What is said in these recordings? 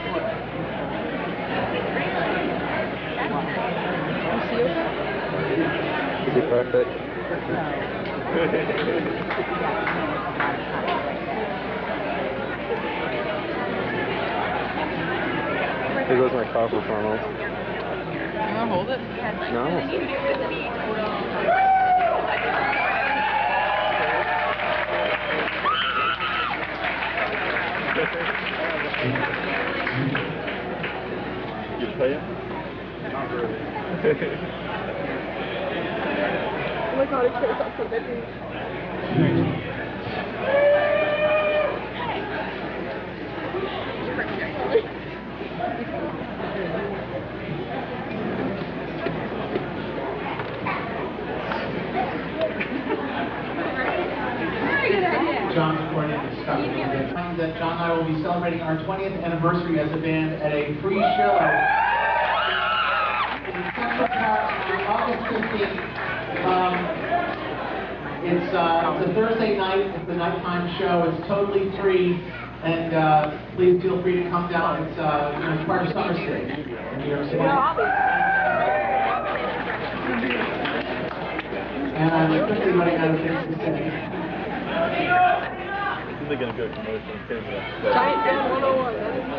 Is it perfect? There goes my carpal tunnel. You want to hold it? No. You play it? Not really. Oh my god, it shows up so busy. John's recording this stuff a little bit. That John and I will be celebrating our 20th anniversary as a band at a free show in Central Park on August 15th. It's a Thursday night. It's a nighttime show. It's totally free, and please feel free to come down. It's part of Summer Stage in New York City. And I'm quickly running out of things to say. They're going to go commercial. Giant Fan 101, that is me.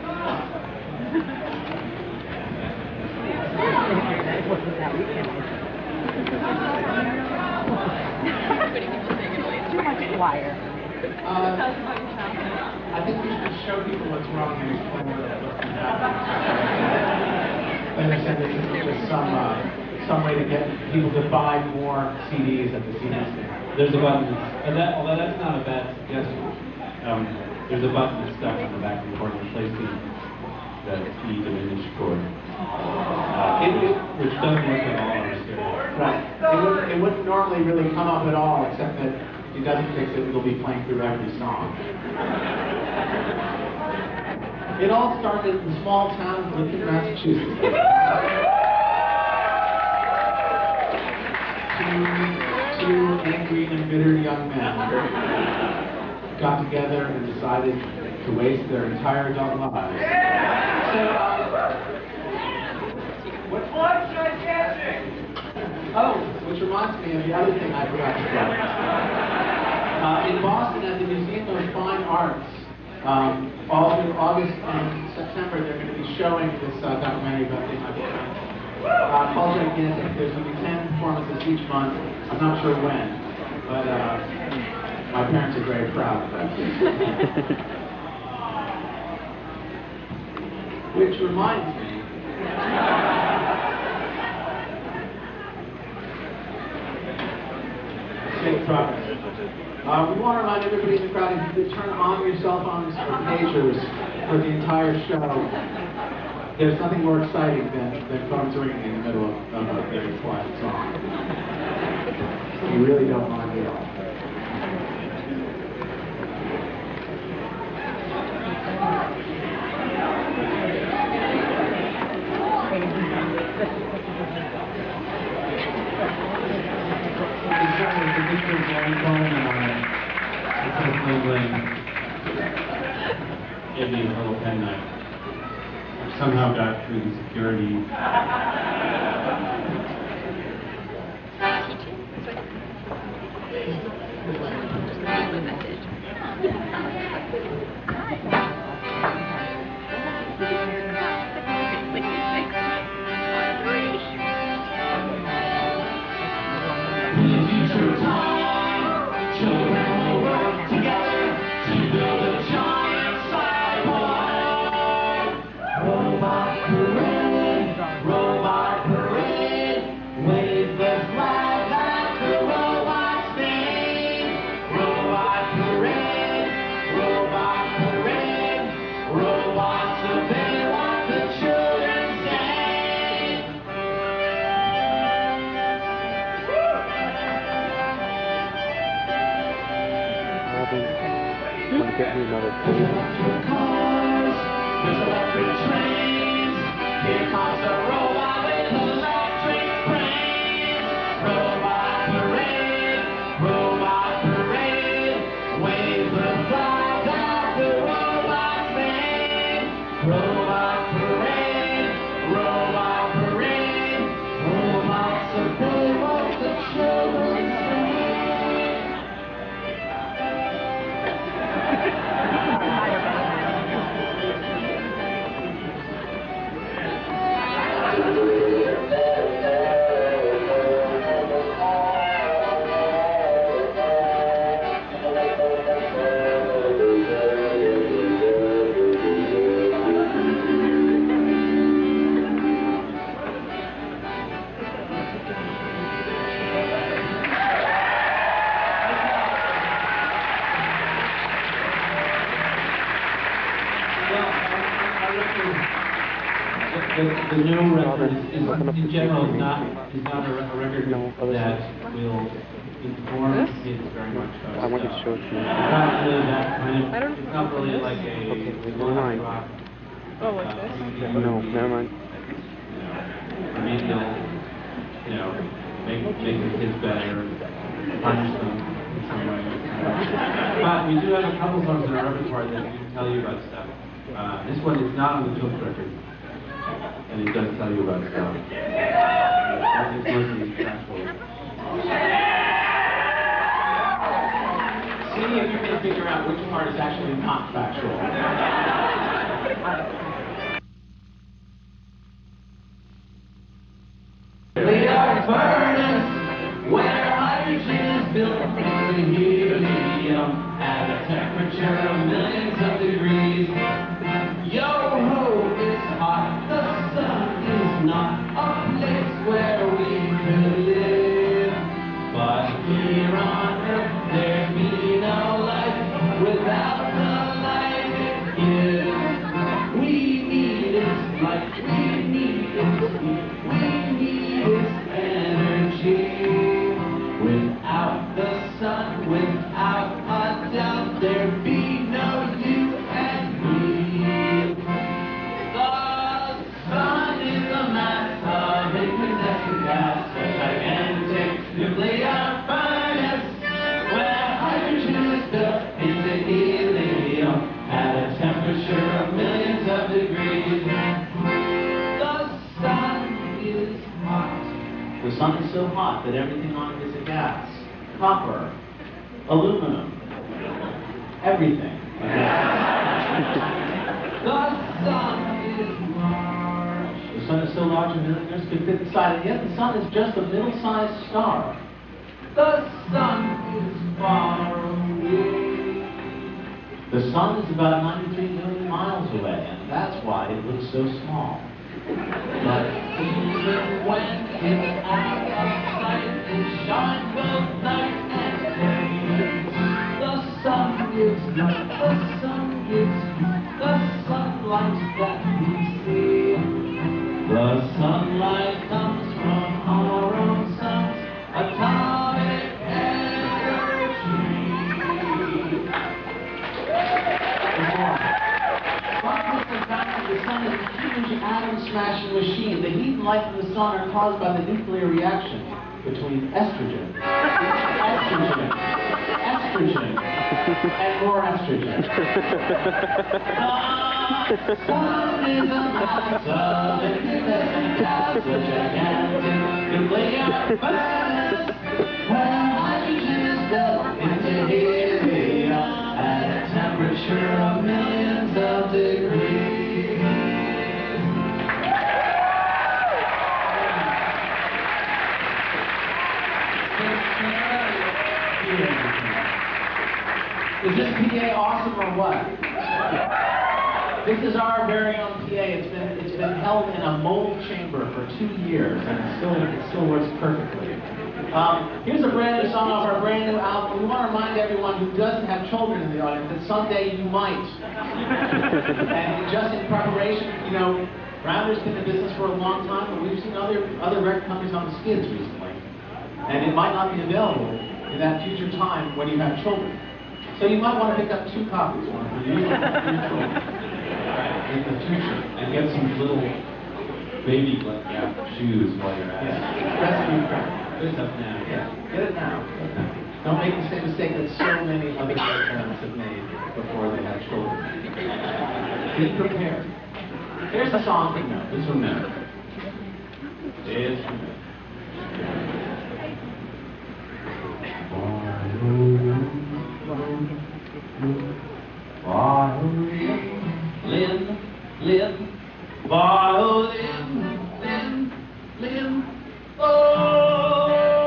Too much wire. I think we should show people what's wrong and explain what's happening. I understand this is just some way to get people to buy more CDs at the CD stand. There's a button that's, although that's not a bad suggestion, there's a button that's stuck on the back of the cord replacing the key diminished cord, which doesn't work at all on the stereo. Right. It wouldn't normally really come up at all, except that if it doesn't fix it, it'll be playing through every song. It all started in the small town of Lincoln, Massachusetts. Two angry and bitter young men got together and decided to waste their entire adult lives. Oh, which reminds me of the other thing I forgot to tell. In Boston, at the Museum of Fine Arts, all through August and September, they're going to be showing this documentary about the Apologize again, there's going to be 10 performances each month. I'm not sure when, but my parents are very proud of that. Which reminds me, Safe Providence. We want to remind everybody in the crowd, if you could turn on your cell phones or pagers for the entire show. There's nothing more exciting than phones ringing in the middle of a very quiet song. You really don't mind it all. Gave me a little penknife. Somehow got through the security. Get me another There's electric trains. Here comes a robot with electric brains. Robot parade, wave the flag out the robot's name. the new record is in general is not a record that will inform kids very much about I want you to stuff. show it to me. It's not really that kind of, I don't it's not really like a never mind. rock. Oh, like this? No, never mind. Maybe they'll, make the kids better, punish them in some way. But we do have a couple songs in our repertoire that do tell you about stuff. This one is not on the Took record, and it does tell you about stuff. It's mostly factual. See if you can figure out which part is actually not factual. They are furnace where hydrogen is built into helium at a temperature of millions of degrees. Yo-ho, it's hot. The sun is not a place where we could live. But here on Earth there be no life without the light it gives. We need its light, we need its heat, we need its energy. Without the sun, without a doubt, there'd be no you and me. The sun is a mass of incandescent gas, a gigantic nuclear furnace, where hydrogen is built into helium at a temperature of millions of degrees. The sun is hot. The sun is so hot that everything on it is a gas. Copper, aluminum, everything. The sun is large. The sun is so large and millimeters could fit inside, and yet the sun is just a middle-sized star. The sun is far away. The sun is about 93 million miles away, and that's why it looks so small. But even when it's out of sight, it shines both night and day. The sun gives light, the sun gives heat, the sunlight that we see. The sunlight comes from our own sun's atomic energy. The sun is a huge atom-smashing machine. The heat and light from the sun are caused by the nuclear reaction between estrogen, and more estrogen. The sun is a mass of incandescent gas, a gigantic nuclear furnace, where hydrogen is built into helium at a temperature of millions of degrees. Is this PA awesome or what? This is our very own PA. It's been held in a mold chamber for 2 years, and it still works perfectly. Here's a brand new song off our brand new album. We want to remind everyone who doesn't have children in the audience that someday you might. And just in preparation, Rounder's been in business for a long time, but we've seen other record companies on the skids recently. And it might not be available in that future time when you have children. So you might want to pick up 2 copies, one for you and one for your children, in the future, and get some little baby shoes while you're at it. Rescue crack. Good stuff now. Yeah, get it now. Don't make the same mistake that so many other parents have made before they had children. Be prepared. Here's the song from now. This one now. It's from now. Violin, violin, oh,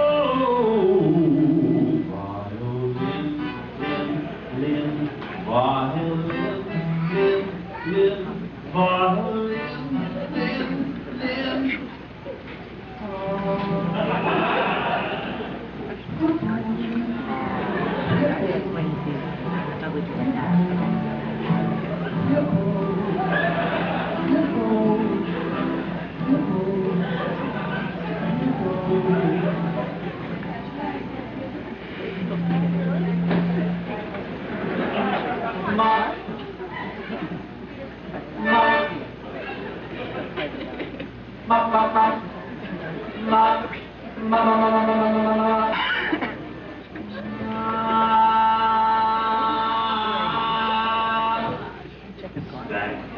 violin,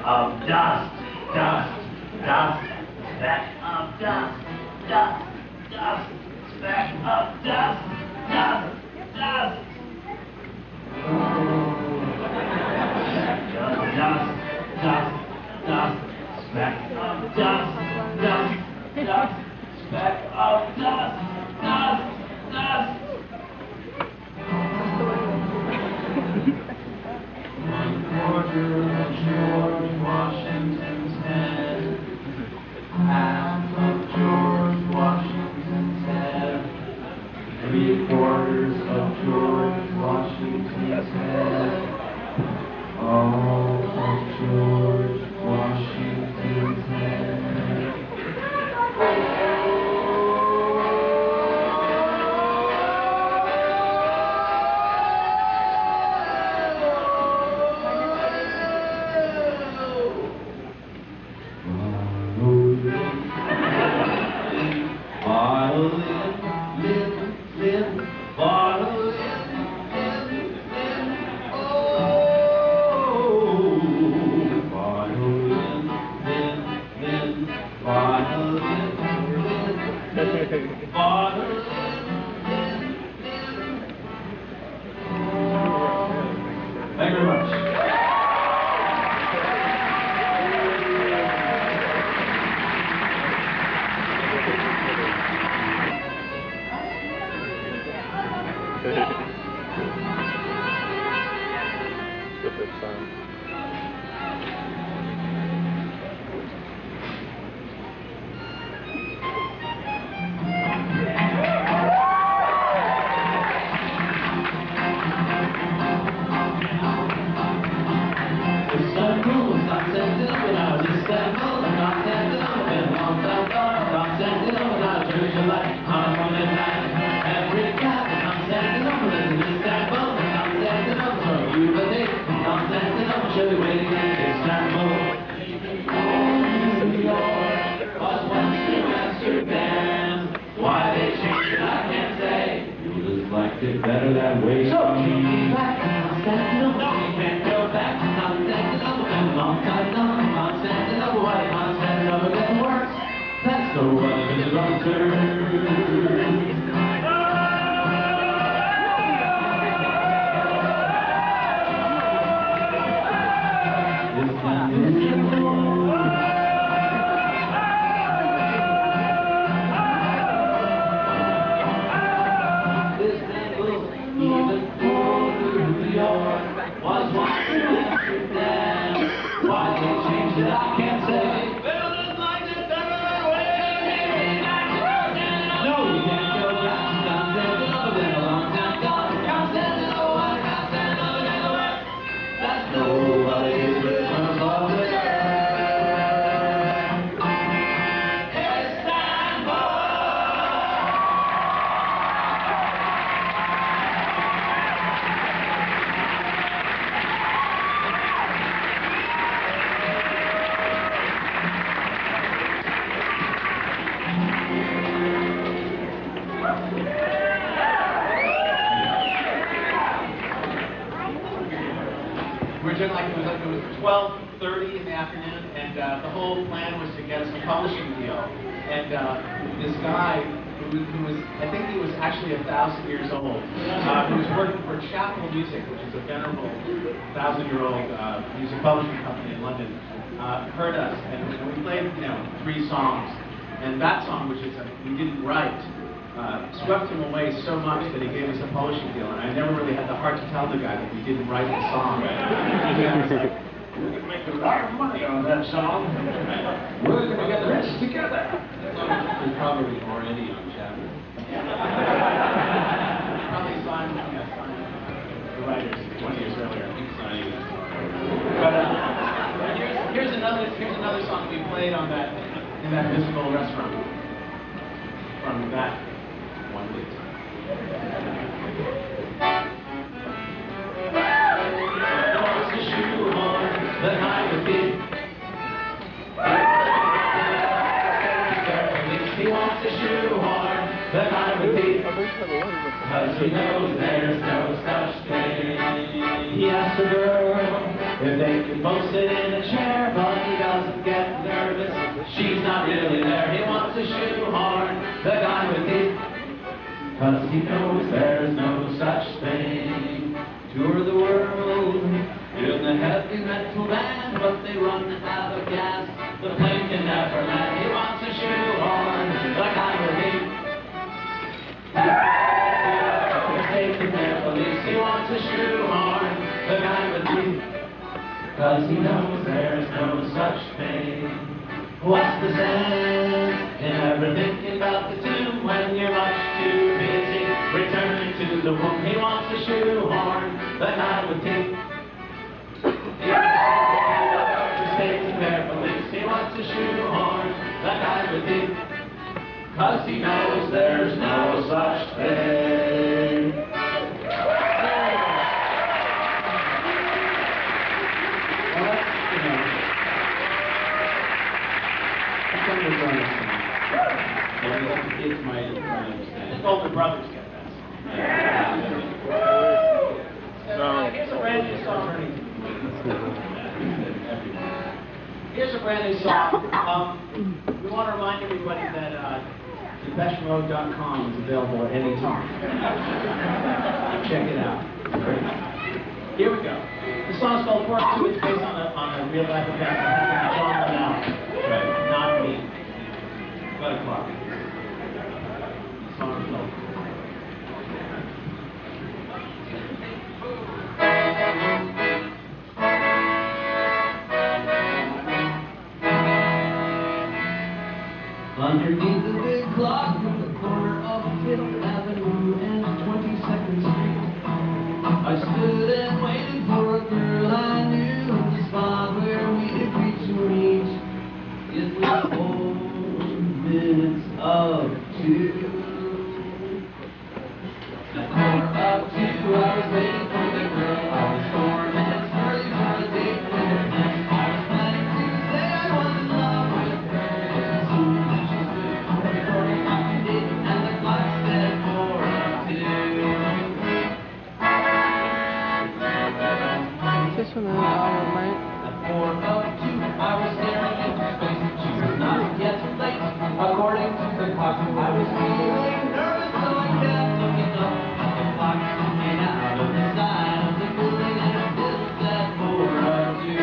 of dust, dust, dust, speck of dust, dust, dust, speck of dust, dust, dust. Dust, dust, dust, speck of dust, dust, dust, speck of dust, dust, dust. One quarter of George Washington's head, half of George Washington's head, 3/4 of George Washington's head, all of George Washington's head. Thank you very much. Istanbul, Constantinople, now Istanbul, Constantinople, now turn your light on a midnight. Every cat, Constantinople, is in Istanbul, Constantinople, so you believe, Constantinople, should be waiting in Istanbul. New York was once New Amsterdam. Why they changed it, I can't say. You just liked it better that way. So keep me back, Constantinople, you can't go back. Constantinople, why Constantinople getting worse? That's the one of his Istanbul, even New York was once New Amsterdam. Why they changed it, I can't say. They'll just like it better that way. No, you can't go back to Constantinople, been a long time gone. Constantinople, why Constantinople getting worse? That's nobody's business of the earth. We're doing it was 12:30 in the afternoon, and the whole plan was to get us a publishing deal. And this guy, who was, I think he was actually 1,000 years old, who was working for Chapel Music, which is a venerable 1,000-year-old music publishing company in London, heard us, and we played, 3 songs. And that song, which is we didn't write, swept him away so much that he gave us a publishing deal, and I never really had the heart to tell the guy that we didn't write the song. We're going to make a lot of money on that song. We're going to get the rest together. He's probably already on Chapel. Probably signed the writers 20 years earlier. But here's another song we played on in that musical restaurant from that one big time. Wants a shoehorn that I would be. He wants a shoehorn that I would be. Cause he knows there's no such thing. He asked a girl If they can both sit in a chair, but he doesn't get nervous, she's not really there. He wants a shoehorn, the guy with teeth, 'cause he knows there's no such thing. Tour the world in the heavy metal band, but they run out of gas. The plane can never land. He wants a shoehorn, the guy with teeth. Taking their police. He wants a shoehorn, the guy with teeth, 'cause he knows there's no such thing. What's the sense in ever thinking about the tomb when you're much too busy returning to the womb? He wants a shoehorn, the guy with teeth. He's taking their police. He wants a shoehorn, the guy with teeth, 'cause he knows there's no such thing. It's my understanding. His older brothers get that song. Here's a brand new song. Here's a brand new song. We want to remind everybody that DepecheMode.com is available at any time. Check it out. Here we go. The song's called Part 2. It's based on a real life event that happened to John Linnell. Right. Not me. But a clock. The song is called. Underneath the big clock in the corner of 5th Avenue and 22nd Street, I stood and waited for a girl I knew, the spot where we'd agreed to meet. It was 4 minutes of 2. At 4:02, I was waiting for the girl. I was 4 minutes early for a date with her. I was planning to say I was in love with her. As soon as she stood for the door, I did, and the clock said 4:02. Is this from the auto, right? At 4:02, I was staring into space. She was not yet late. According to the clock, I was feeling nervous, so I kept looking up at the clock. And out of the side of the building, and it still said 4:02.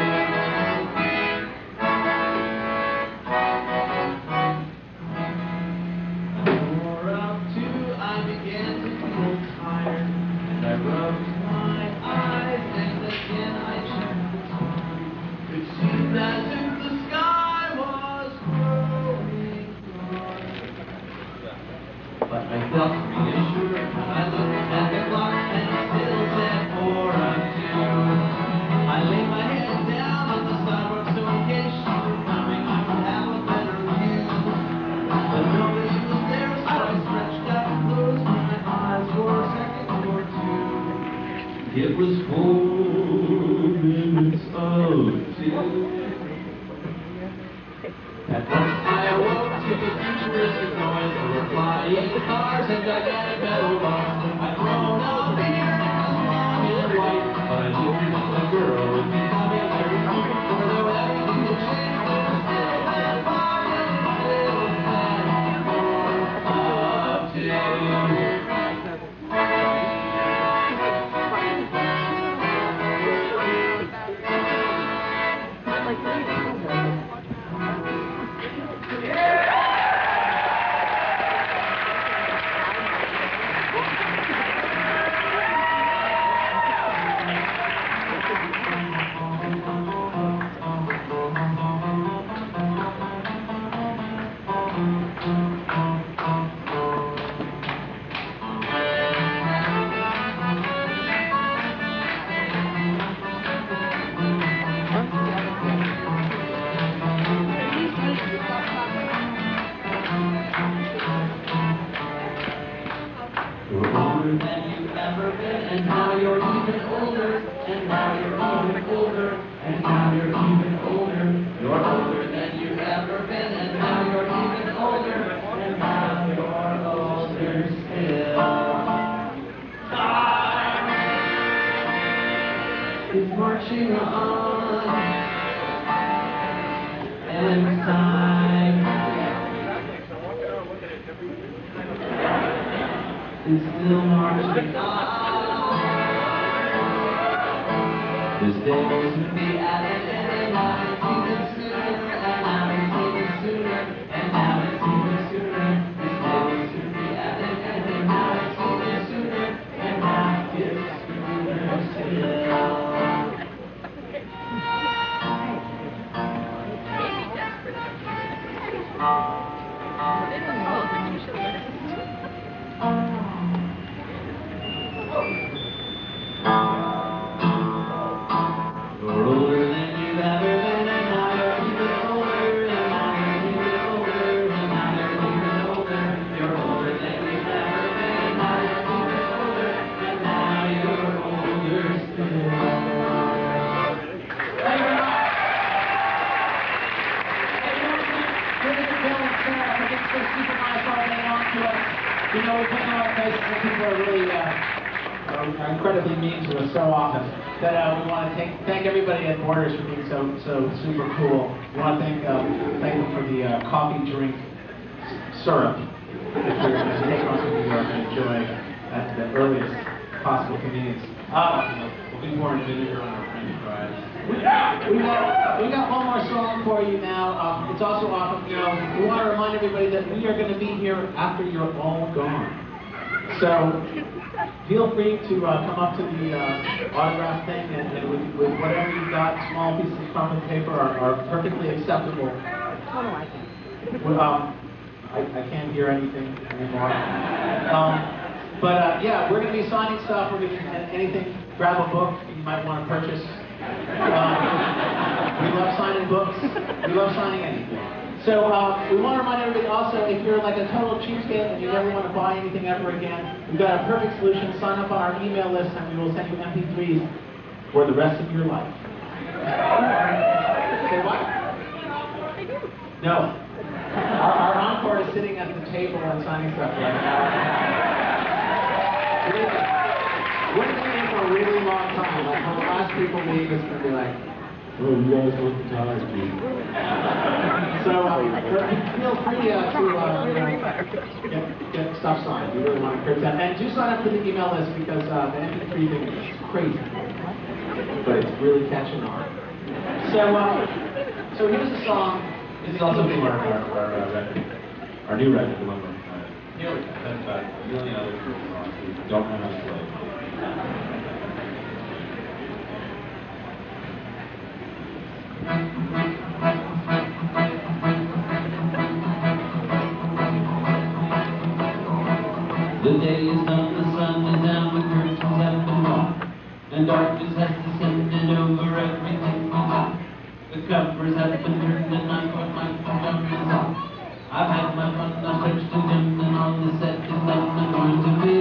At 4:02, I began to feel tired, and I rubbed my eyes, and again I checked the time. It seemed as if the sky was growing dark, but I felt reassured when I looked at the clock and it still said 4:02. I laid my head down on the sidewalk so in case she were coming I would have a better view. But nobody was there, so I stretched out and closed my eyes for a second or two. It was 4 minutes of 2. At first I awoke to the futuristic noise. There were flying cars and gigantic metal bars. I'd grown up here and it was long and white, but I knew that the girl would be coming very soon. For though everything had changed, there was still that fire in my little head. 4:02. It's marching on. And time is still marching on. This day will soon be at an end, and now it's even sooner, and now it's even sooner, and now it's even sooner. This day will soon be at an end, and now it's even sooner, and now it's sooner still. You're older than you've ever been, and now you're even older, and now you're even older, and now you're even older. You're older than you've ever been, and now you're even older, and now you're older still. Thank you very much. Hey, Bill and Sarah, I think it's so super nice all day long to us. You know, we put in our faces and people are really are incredibly mean to us so often that we want to thank everybody at Borders for being so super cool. We want to thank them for the coffee drink syrup that you're going to take on to New York and enjoy at the earliest possible convenience. Looking forward to vinegar on our French fries. We got one more song for you now. It's also off of, we want to remind everybody that we are going to be here after you're all gone. So feel free to come up to the autograph thing, and with whatever you've got, small pieces of carbon paper are perfectly acceptable. I can't hear anything anymore. But yeah, we're going to be signing stuff. We're going to anything. Grab a book you might want to purchase. We love signing books. We love signing anything. So we want to remind everybody also, if you're like a total cheapskate and you never want to buy anything ever again, we've got a perfect solution. Sign up on our email list and we will send you MP3s for the rest of your life. Say what? No. Our encore is sitting at the table and signing stuff right now. We're going to be in for a really long time. Like when the last people leave, it's going to be like, oh, you guys look tired, dude. So feel free to get stuff signed. We really want to encourage that. And do sign up for the email list because the MP3 thing is crazy. But it's really catching on. So here's a song. This is also from our record, our new record, the one with Nearly. about a million other songs who don't know how to play. The day is done, the sun is down, the curtains have been drawn, and darkness has descended over everything we know. The covers have been turned, and my pajamas is on. I've had my fun, I've searched and dimmed, and on the set is nothing going to be.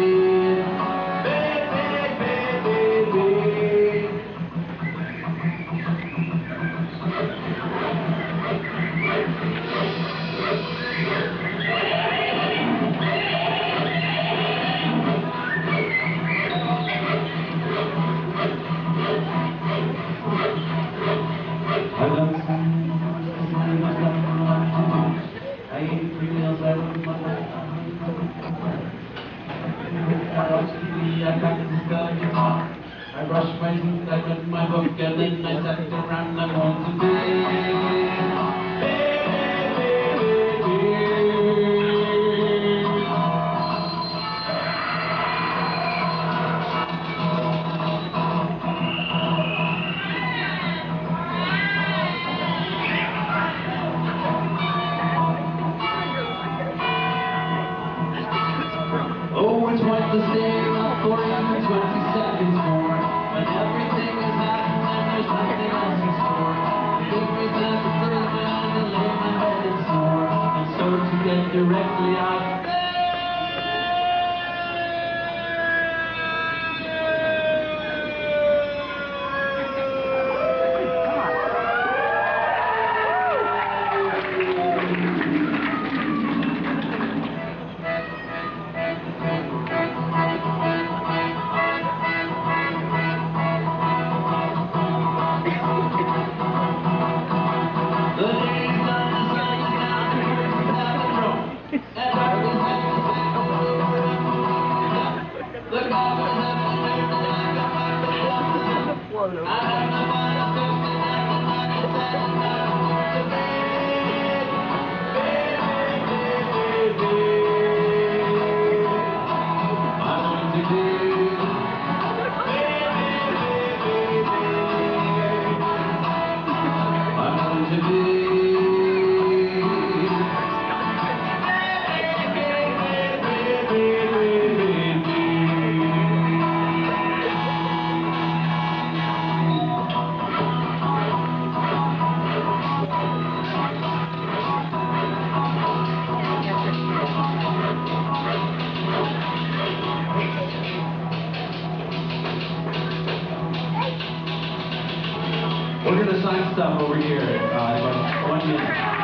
I ate 3 meals, I wrote my life. I practiced the guitar. I brushed my teeth, I read my book, and then I sat around and I want to be. Oh, it's worth the staying up for even 20 seconds more. When everything is happening and there's nothing else in store. Give me time to close my eyes and lay my head and snore. And so to get directly out there. We're going to sign stuff over here in about 1 minute.